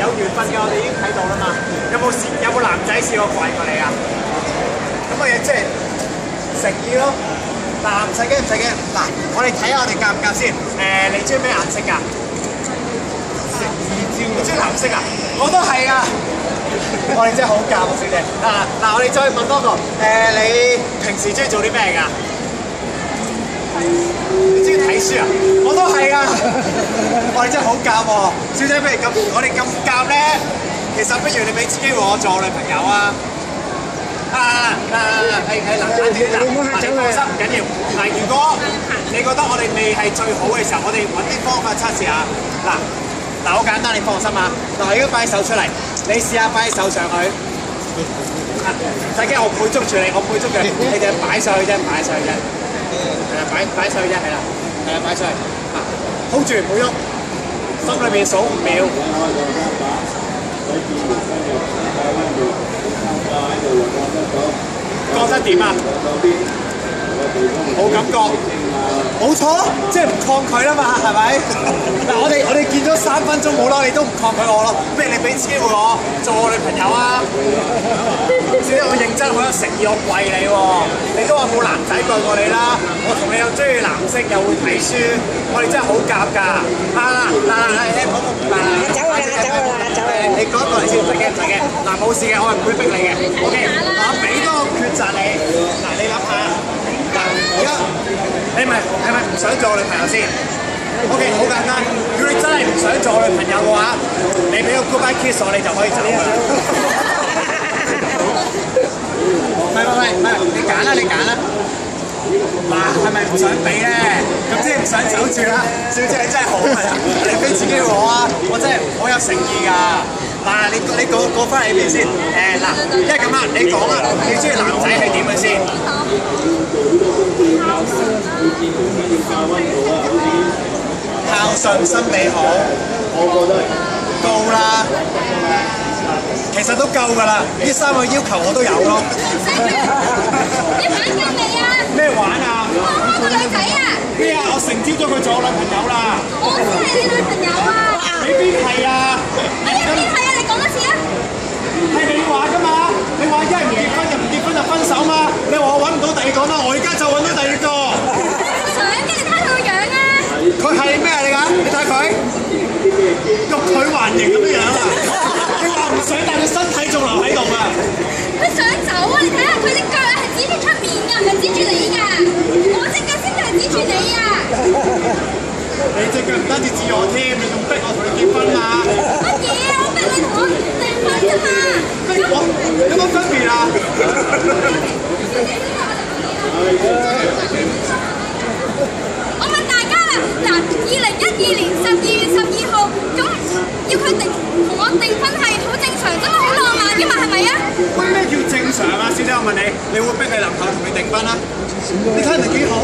有緣分嘅，我哋已經睇到啦嘛。有冇男仔試過怪過你啊？咁嘅嘢即係誠意咯。嗱，唔使驚唔使驚。嗱，我哋睇下我哋夾唔夾先。你中意咩顏色㗎？你中意藍色啊？我都係啊！我哋真係好夾啊，小姐。嗱，我哋再問多個。你平時中意做啲咩㗎？你中意睇書啊？我都係啊！我哋真係好夾喎，小姐。不如咁，我哋咁夾咧，其實不如你俾次機會我做女朋友啊！係冷靜啲嗱，你放心唔緊要。嗱，如果你覺得我哋未係最好嘅時候，我哋揾啲方法測試下。嗱，好簡單，你放心啊。嗱，我而家擺手出嚟，你試下擺手上去。唔使驚，我配捉住你，你哋擺上去啫，擺上去啫。擺上去啫，係啦，擺上去。hold 住，唔好喐，心裏面數5秒。覺得點啊？冇感覺，冇錯，即係唔抗拒啦嘛，係咪？嗱，我哋見咗3分鐘冇咯，你都唔抗拒我咯，不如你俾次機會我做我女朋友啊！小姐，我認真，好有誠意，我跪你喎！你都話冇男仔跪過你啦，我同你又中意藍色，又會睇書，我哋真係好夾㗎！你唔好走啦！你講一個嚟先，唔使驚。嗱，冇事嘅，我係唔會逼你嘅。OK， 我俾多個抉擇你。嗱，你諗下，嗱，而家你係咪唔想做我女朋友先 ？OK， 好簡單。如果你真係唔想做我女朋友嘅話，你俾個 goodbye kiss 我，你就可以走㗎啦。唔係，你揀啦。嗱，係咪唔想俾咧？咁即係唔想走住啦。小姐你真係好啊！你俾自己我啊，我真係好有誠意㗎。嗱，你過翻嚟呢邊先。嗱，因為咁啊，你講啊，你中意男仔係點嘅先？孝順心地好，高啦。其實都夠㗎啦，呢3個要求我都有咯。 你玩緊未啊？ 咩玩啊？ 我個女仔啊！ 咩啊？我成招咗佢做我女朋友啦！ 我先係你女朋友啊！ 你邊係啊？ 哎呀，邊係啊？你講多次啊！ 係你話㗎嘛？你話一係唔結婚就唔結婚就分手嘛？你話我揾唔到第二個嘛？我而家就揾到第二個。 想嘅，你睇佢個樣啊！ 佢係咩嚟㗎？你睇佢，欲拒還迎咁樣啊！你話唔想，但係佢身體仲留喺度啊！ 佢想走啊！你睇下佢隻腳啊，係指住出面㗎，唔係指住你㗎。我隻腳先係指住你啊！ 你隻腳唔單止指我添，你仲逼我同你結婚啊！ 乜嘢啊？我逼你同我訂婚啫嘛！ 逼我有冇分別啊？ 我問大家啦，嗱，2012年12月12號，咁要佢同我訂婚係好正常啫嘛，好浪漫㗎嘛，係咪啊？ 喂，咩叫正常啊？小姐，我問你，你會逼你男朋友同你訂婚啊？你睇人哋幾好？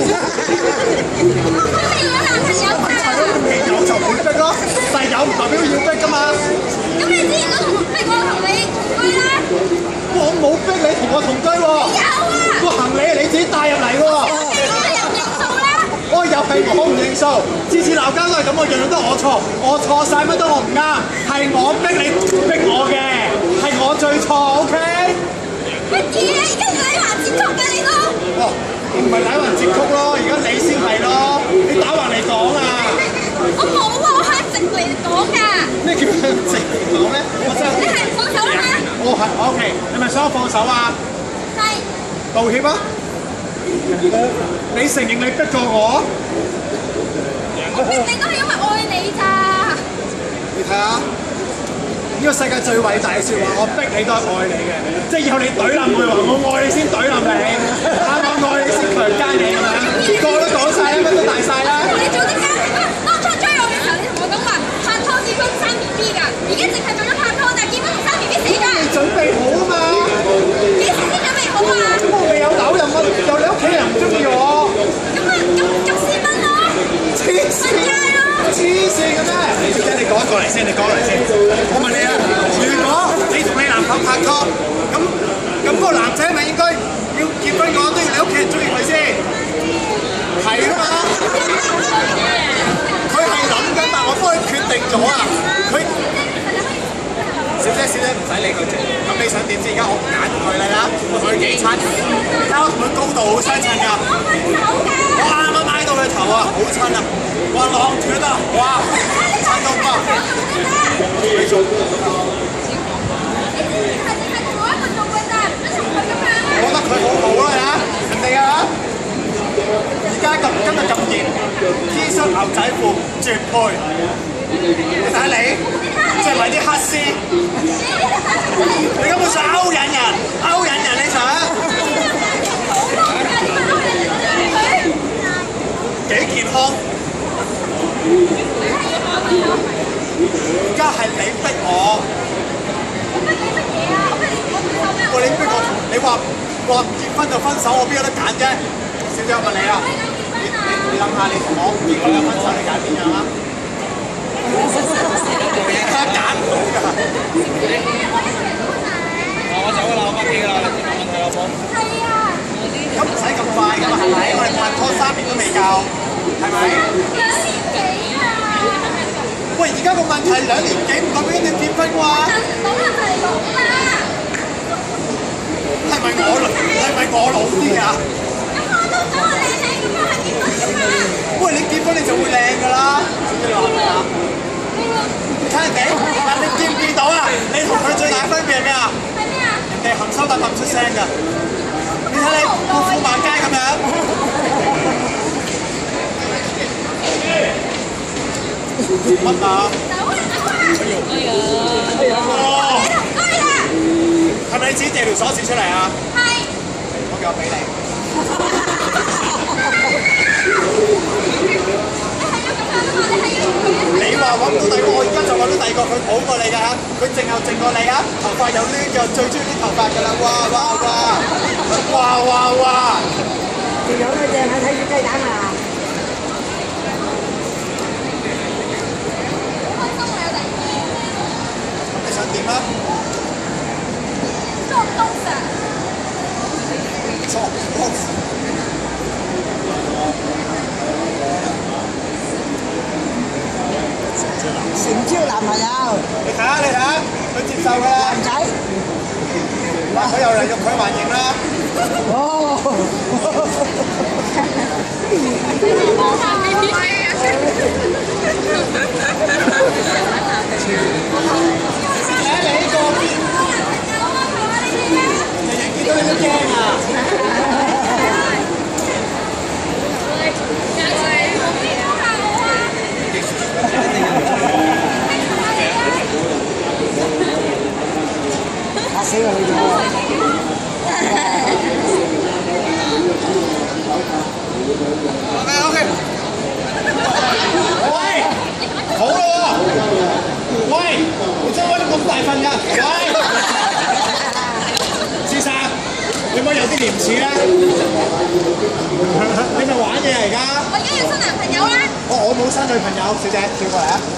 我未有男朋友㗎。 未有就唔會逼咯，但係有唔代表要逼㗎嘛。 咁你之前都逼我同你同居啦？ 我冇逼你同我同居喎。 有啊！ 個行李係你自己帶入嚟喎。我又係我唔認數，次次鬧交都係咁，我樣樣都係我錯，我錯晒乜都我唔啱，係我逼你逼我嘅，係我最錯 ，OK？ 乜嘢？而家禮環節曲嘅你都？ 哦，唔係禮環節曲咯，而家你先係咯，你打橫嚟講啊！ 我冇喎，我係直嚟講㗎。 咩叫直嚟講咧？我真係你係放手啦嘛？ 我係 OK，你咪想我放手啊？ 係。 道歉啊！你承認你逼過我？ 我逼你都係因為愛你咋。 你睇下，呢個世界最偉大嘅説話，我逼你都係愛你嘅，即係以後你懟冧佢話我愛你先懟冧你，我愛你先強姦你咁樣，個個都講晒啦，乜都大晒啦。 你做啲家庭啊！當初追我嘅時候，你同我講話拍拖結婚生 BB 㗎，而家淨係做咗拍拖，但係結婚同生 BB 死㗎。 你準備好啊嘛？ 幾時先準備好啊？ 咁我未有樓又乜，又你屋企人唔中意我。 咁私奔咯， 黐線咯，黐線嘅咩？小姐，你講一個嚟先，你講嚟先。我問你啊，如果你同你男朋友拍拖，咁嗰個男仔係咪應該要結婚嘅話都要你屋企人中意佢先？係啊嘛。佢係諗緊，但我幫佢決定咗啊。佢。 理佢啫。咁你想點先？而家我揀佢啦，佢幾親？而家我同佢高度好相襯㗎。我啱啱挨到佢頭啊，好親啊！哇，浪斷啊！哇，親到啊！你做？我覺得佢好好啦嚇，人哋啊！而家今日咁熱 ，T 恤牛仔褲絕配。你睇下你，着埋啲黑絲，你根本想勾引人，勾引人你想？幾健康？而家係你逼我。喂，你逼我，你話唔結婚就分手，我邊有得揀啫？小姐，我問你啊，你諗下，你同我唔結婚就分手，你揀邊樣啊？而家揀唔到㗎。我走㗎啦，我返機㗎啦，你問佢老婆。係啊。咁唔使咁快㗎嘛，係咪？我哋拍拖3年都未夠，係咪？2年幾啊？喂，而家個問題2年幾唔代表一定結婚啩？等唔到係咪老啦？係咪我老啲㗎？咁我都想我靚靚咁樣去結婚㗎嘛。喂，你結婚你就會靚㗎啦。你話係咪啊？睇人哋，但你見唔見到啊？你同佢最大分別係咩啊？係咩啊？人哋含羞答答唔出聲㗎。你睇你富馬街咁樣。乜啊？走啊！哎呀！係咪你自己借條鎖匙出嚟啊？係。我叫我俾你。你話揾唔到第二個，我而家就揾到第二個，佢好過你㗎嚇，佢淨又淨過你啊，頭髮又攣又最中意啲頭髮㗎啦，哇哇哇！哇哇哇！條樣佢淨係睇住雞蛋啊！開心啊！有第二個。你想點啊？做東西。做東西。成招男朋友。你睇下，佢接受㗎啦。男仔。嗱，佢又嚟欲拒還迎啦。哦。睇下你呢個。日日見到你都驚啊！嚇死我你！OK。喂，好啦喎！喂，你真揾咁大份㗎？喂，先生，你可唔可以有啲廉恥咧？你咪玩嘢嚟㗎？我而家要新男朋友啦！我冇新女朋友，小姐，跳過嚟啊！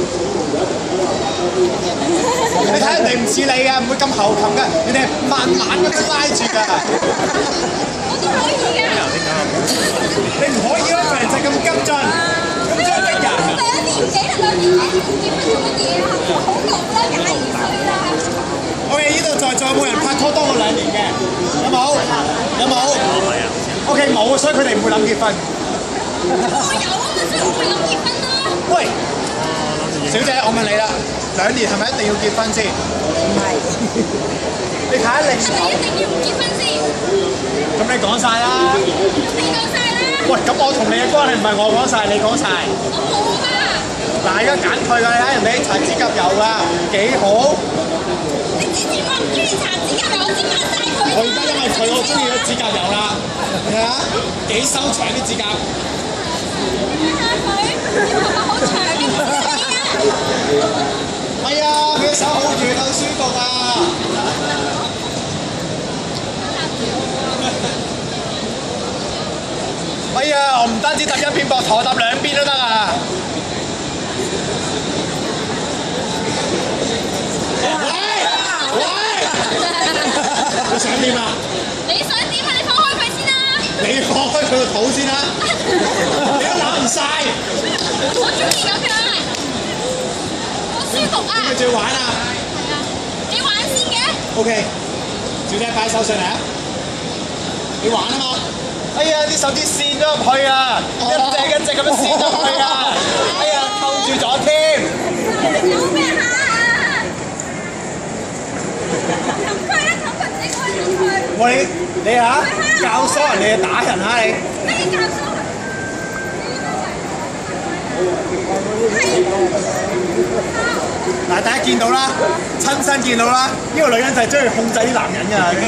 你睇人哋唔似你㗎，唔會咁猴擒㗎，人哋慢慢咁樣拉住㗎。我都可以㗎。你唔可以啦，個人就咁急進，咁將逼人。2年幾啦，2年幾結婚做乜嘢啊？好老啦，22歲啦。OK，呢度在座有冇人拍拖多過2年嘅？有冇？有冇 ？OK， 冇，所以佢哋唔會諗結婚。我有啊嘛，所以我會諗結婚咯。喂，小姐，我問你啦，2年係咪一定要結婚先？唔係。你睇下你。係咪一定要唔結婚先？咁你講晒啦。你講晒啦。喂，咁我同你嘅關係唔係我講晒，你講晒。我冇啊。嗱，而家揀佢㗎，你睇人哋搽指甲油㗎，幾好。你之前話唔中意搽指甲油，我先抹晒佢。我而家因為佢，我中意咗指甲油啦。係啊，幾修長啲指甲。睇下佢，啲頭髮好長嘅，係啊，佢手好軟，好舒服啊。哎呀，我唔單止揼一邊膊頭，揼2邊都得啊！喂！你想點啊？你想點啊？你放開佢先啦！你放開佢個肚先啦！你都攬唔晒！我中意咁樣，好舒服啊！你咪仲要玩啊？係啊！你玩先 OK， 小姐擺手上嚟啊！你玩啊嘛！哎呀，啲手指跣咗入去啊！一隻咁樣跣咗入去啊！哎呀，扣住咗添！ 有咩嚇？冚佢啦，冚佢，你過去冚佢。 你嚇教唆人哋打人嚇你！ 咩教唆？ 嗱，大家見到啦，親身見到啦，呢個女人就係中意控制啲男人㗎。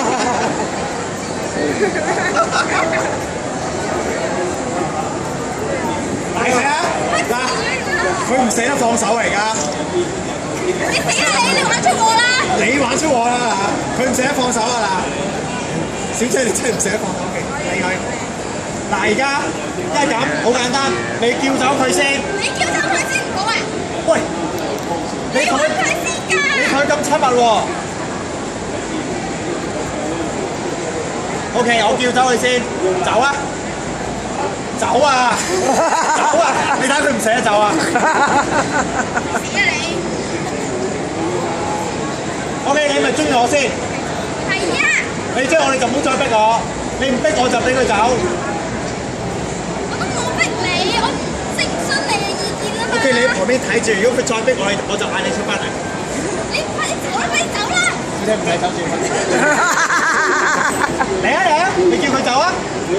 大佢啊！嗱，佢唔捨得放手嚟㗎。 你死啦你玩出我啦！ 你玩出我啦嚇！佢唔捨得放手啊嗱，小姐你真係唔捨得放手嘅，理佢。嗱而家一係咁好簡單，你叫走佢先。 你叫走佢先唔好啊！ 喂，你揾佢先㗎！ 你佢咁親密喎。OK， 我叫走佢先，走啊！走啊！走啊！你睇佢唔捨得走啊！ 死啊你 ！OK， 你咪中意我先。 係啊！ 你中意我，你就唔好再逼我。你唔逼我就俾佢走。 我都冇逼你，我徵詢你嘅意見啊嘛。 OK， 你喺旁邊睇住，如果佢再逼我就嗌你出翻嚟。 你快啲走啦！快啲走啦！ 小姐唔使走住。嚟啊嚟啊！你叫佢走啊！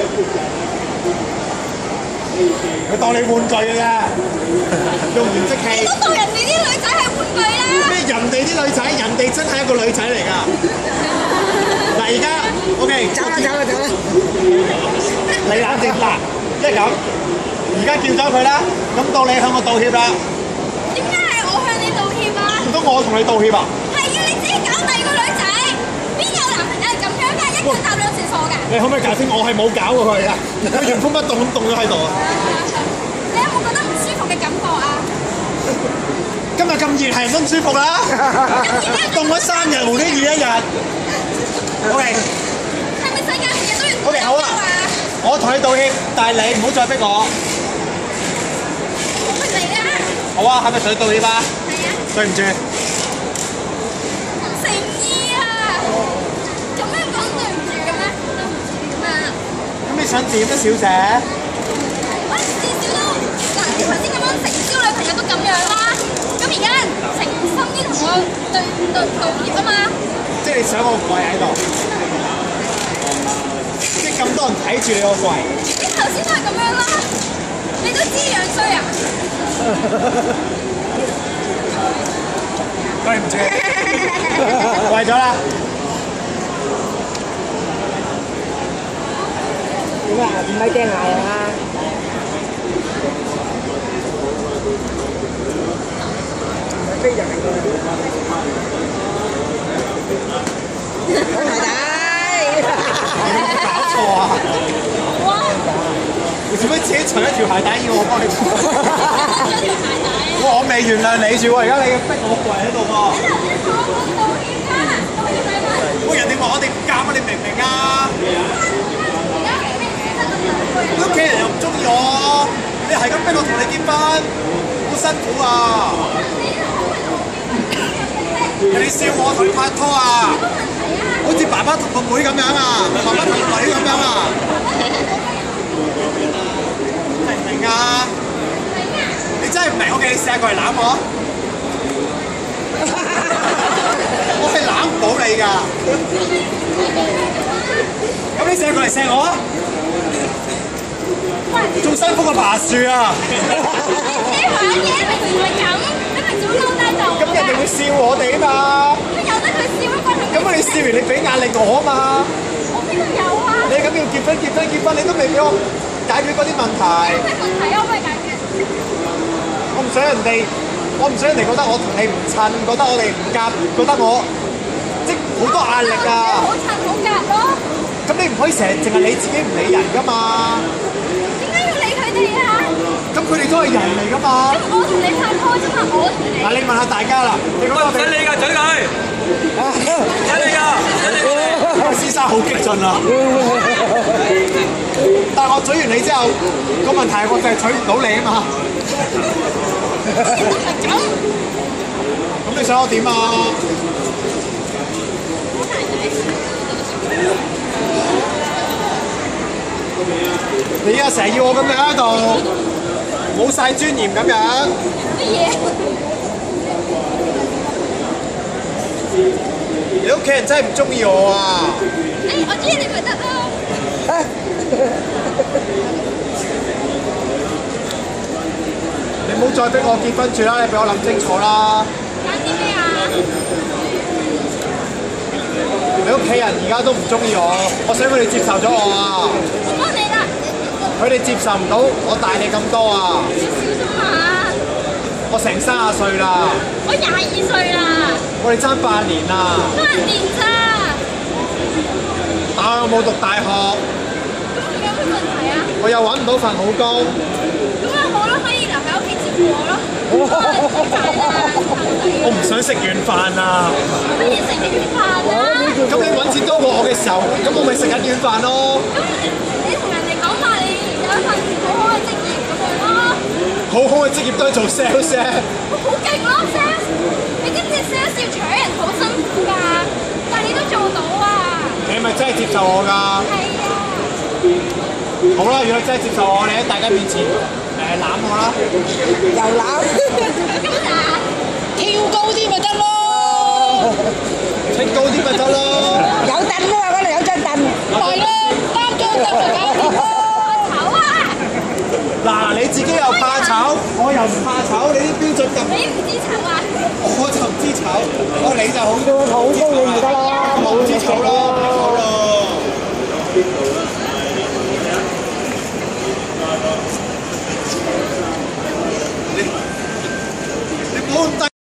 佢當你玩具㗎啫，用完即棄。 你都當人哋啲女仔係玩具啦！ 咩人哋啲女仔？人哋真係一個女仔嚟㗎。嗱而家 OK， 走啦走啦走啦！你冷靜嗱，即係咁，而家叫走佢啦，咁到你向我道歉啦。 點解係我向你道歉啊？ 唔通我同你道歉啊？ 係要你自己搞第二個女仔，邊有男朋友係咁樣㗎？一腳踏兩船傻㗎！ 你可唔可以解釋我係冇搞過佢啊？佢原封不動咁凍咗喺度啊！ 你有冇覺得唔舒服嘅感覺啊？ 今日咁熱係人都唔舒服啦，凍咗3日，無端熱1日。OK， 係咪世界每日都要 OK 好啊，我同你道歉，但係你唔好再逼我。 我逼你啦！ 好啊，係咪同你道歉啊？ 係啊！ 對唔住。 唔誠意啊！做咩講對唔住嘅咩？對唔住嘛！ 咁你想點啊，小姐？ 喂，至少都嗱，你頭先咁樣成招女朋友都咁樣啦，咁而家誠心啲同我道歉啊嘛！ 即係你想我跪喺度，即係咁多人睇住你個跪。 你頭先都係咁樣啦，你都知樣衰啊！ 對唔住，跪咗啦。 點啊？唔係掟牙啊！飛人嚟㗎！好太大！ 搞錯啊！ 哇！ 你做咩自己除一條鞋帶要我幫你？ 咗條鞋帶啊！ 我未原諒你住喎，而家你逼我跪喺度喎。 你頭先同我講道歉㗎，道歉係乜？ 喂，人哋話我哋唔夾啊，你明唔明啊？ 而家明明得咁兩個人。 你屋企人又唔中意我，你係咁逼我同你結婚，好辛苦啊！人哋笑我同佢拍拖啊，好似爸爸同個妹咁樣啊，爸爸同個女咁樣啊，明唔明啊？你真係唔明，OK，你試下過嚟攬我，我係攬唔到你㗎。咁你試下過嚟錫我啊！仲辛苦過爬樹啊！ 你玩嘢明明係咁，你咪早嬲低度。 咁人哋會笑我哋啊嘛！ 咁由得佢笑一個咁你笑完你俾壓力我啊嘛！ 我邊度有啊？ 你咁要結婚，你都未俾我解決嗰啲問題。 咩問題啊？我可以解決。 我唔想人哋覺得我同你唔襯，覺得我哋唔夾，覺得我即好多壓力啊！ 好襯好夾咯。 咁你唔可以成日淨係你自己唔理人噶嘛？ 點解要理佢哋啊？ 咁佢哋都係人嚟噶嘛？ 咁我同你拍拖啫嘛，我同你。 嗱，你問下大家啦，你覺得我哋？ 使你㗎，嘴佢！使你㗎，使你㗎！ 先生好激進啊！但係我嘴完你之後，個問題係我就係娶唔到你啊嘛。 咁。 咁你想我點啊？ 你而家成日要我咁樣喺度，冇晒尊嚴咁樣。 乜嘢？ 你屋企人真係唔中意我啊！ 誒，我中意你咪得咯。 你唔好再逼我結婚住啦，你俾我諗清楚啦。 揀啲咩啊？ 你屋企人而家都唔中意我想佢哋接受咗我啊！ 我幫你啦。 佢哋接受唔到我大你咁多啊！ 你小心下。 我成30歲啦。 我22歲啦。 我哋爭8年啦。 8年咋？ 但我又冇讀大學。 咁有咩問題啊？ 我又揾唔到份好工。 咁咪好咯，可以留喺屋企照顧我咯。我唔想食軟飯啊！ 乜嘢食軟飯啊？ 咁你揾錢多過我嘅時候，咁我咪食緊軟飯咯。 咁你同人哋講話你有一份好好嘅職業咁樣咯。 好好嘅職業都係做 sales 啫。 好勁咯 sales！你知唔知 sales 要搶人好辛苦㗎？但係你都做到啊！ 你係咪真係接受我㗎？ 係啊！ 好啦，如果你真係接受我，你喺大家面前攬我啦。 又攬， 咁啊！ 跳高啲咪得咯， 清高啲咪得咯。 有凳啊嘛，嗰度有張凳。係咯，擔張凳嚟搞掂咯。 醜啊！ 嗱，你自己又怕醜，我又唔怕醜，你啲標準咁， 你唔知醜啊？ 我就唔知醜，你就好好高你咪得啦， 我唔知醜咯，唔好咯。你唔好咁低。